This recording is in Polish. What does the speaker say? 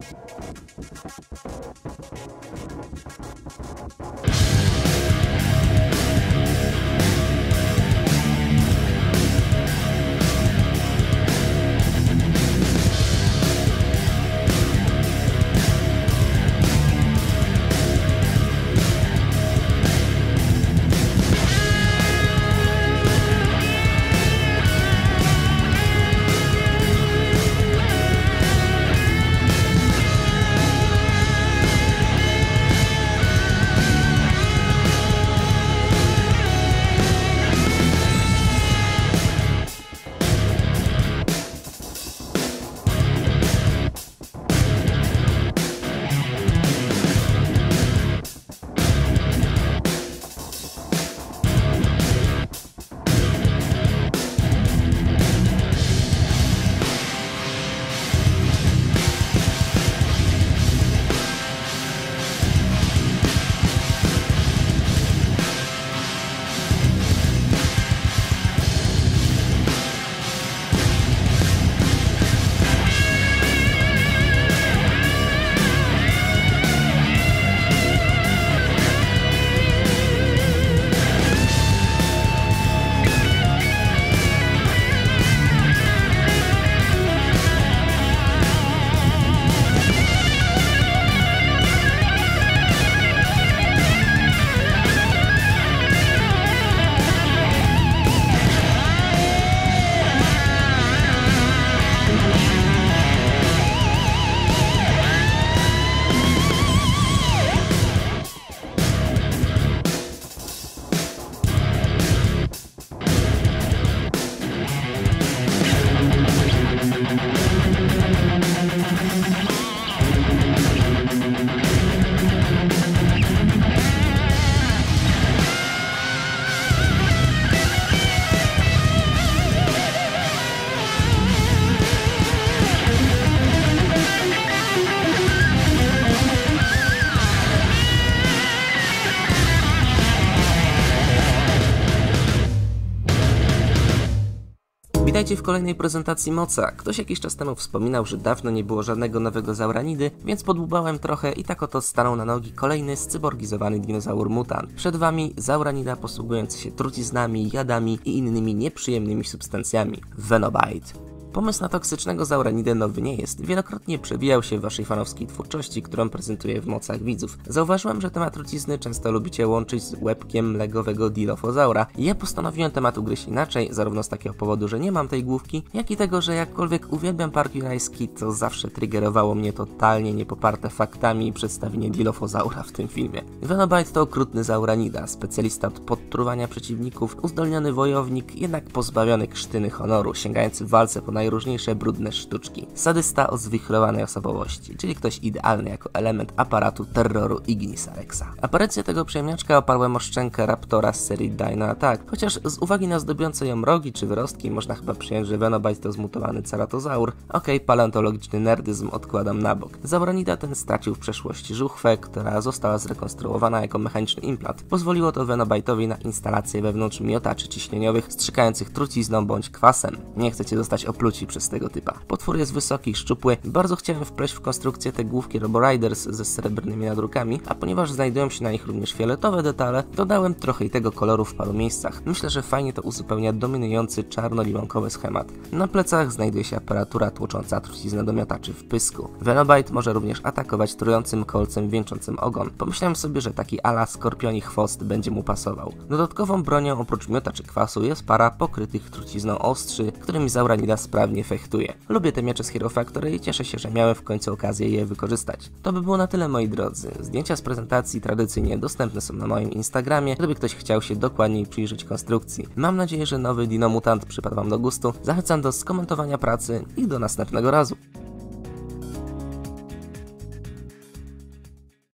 Witajcie w kolejnej prezentacji moca. Ktoś jakiś czas temu wspominał, że dawno nie było żadnego nowego Zauranidy, więc podłubałem trochę i tak oto stanął na nogi kolejny scyborgizowany dinozaur mutant. Przed wami Zauranida posługujący się truciznami, jadami i innymi nieprzyjemnymi substancjami. Venobite. Pomysł na toksycznego Zauranidę nowy nie jest. Wielokrotnie przewijał się w waszej fanowskiej twórczości, którą prezentuję w mocach widzów. Zauważyłem, że temat trucizny często lubicie łączyć z łebkiem legowego Dilophosaura i ja postanowiłem temat ugryźć inaczej, zarówno z takiego powodu, że nie mam tej główki, jak i tego, że jakkolwiek uwielbiam park jurajski, to zawsze triggerowało mnie totalnie niepoparte faktami przedstawienie Dilophosaura w tym filmie. Venobite to okrutny Zauranida, specjalista od podtruwania przeciwników, uzdolniony wojownik, jednak pozbawiony krztyny honoru, sięgający w walce po najróżniejsze brudne sztuczki. Sadysta o zwichrowanej osobowości, czyli ktoś idealny jako element aparatu terroru Ignisa Rexa. Aparycję tego przyjemniaczka oparłem o szczękę Raptora z serii Dino Attack, chociaż z uwagi na zdobiące ją rogi czy wyrostki można chyba przyjąć, że Venobite to zmutowany ceratozaur. Okej, paleontologiczny nerdyzm odkładam na bok. Zauranida ten stracił w przeszłości żuchwę, która została zrekonstruowana jako mechaniczny implant. Pozwoliło to Venobite'owi na instalację wewnątrz miotaczy ciśnieniowych strzykających trucizną bądź kwasem. Nie chcecie zostać opluci przez tego typa. Potwór jest wysoki, szczupły. Bardzo chciałem wpleść w konstrukcję te główki Roboriders ze srebrnymi nadrukami, a ponieważ znajdują się na nich również fioletowe detale, dodałem trochę i tego koloru w paru miejscach. Myślę, że fajnie to uzupełnia dominujący czarno-limonkowy schemat. Na plecach znajduje się aparatura tłocząca truciznę do miotaczy w pysku. Venobite może również atakować trującym kolcem wieńczącym ogon. Pomyślałem sobie, że taki ala skorpioni chwost będzie mu pasował. Dodatkową bronią oprócz miotaczy kwasu jest para pokrytych trucizną ostrzy, którymi Zauranida sprawnie fechtuje. Lubię te miecze z Hero Factory i cieszę się, że miałem w końcu okazję je wykorzystać. To by było na tyle, moi drodzy. Zdjęcia z prezentacji tradycyjnie dostępne są na moim Instagramie, gdyby ktoś chciał się dokładniej przyjrzeć konstrukcji. Mam nadzieję, że nowy Dino Mutant przypadł wam do gustu. Zachęcam do skomentowania pracy i do następnego razu.